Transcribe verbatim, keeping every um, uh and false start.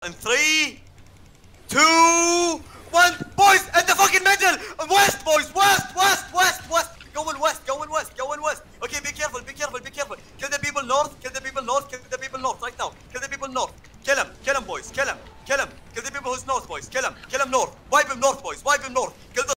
In three, two, one. Boys, in the fucking middle. West, boys. West, west, west, west. Going west, going west, going west. Okay, be careful, be careful, be careful. Kill the people north, kill the people north, kill the people north right now. Kill the people north. Kill him, kill him, boys. Kill him, kill him. Kill the people who's north, boys. Kill him, kill him north. Wipe him north, boys. Wipe him north. Kill the